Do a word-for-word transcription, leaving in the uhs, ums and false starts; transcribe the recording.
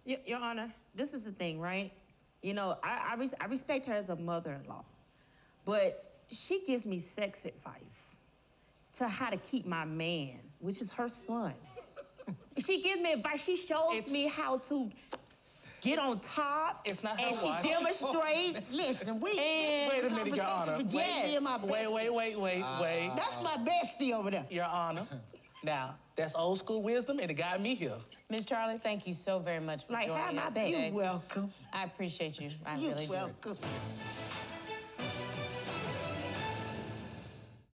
Y Your Honor, this is the thing, right? You know, I, I, res I respect her as a mother-in-law, but she gives me sex advice to how to keep my man, which is her son. She gives me advice. She shows it's... me how to get on top. It's not and her she wife. demonstrates. Listen, we and wait a minute, Your Honor. Wait, yes. my wait, wait, wait, wait, uh, wait. That's my bestie over there. Your Honor. Now, that's old school wisdom, and it got me here. Miss Charlie, thank you so very much for like, joining us today. You're welcome. I appreciate you. I You're really welcome. do.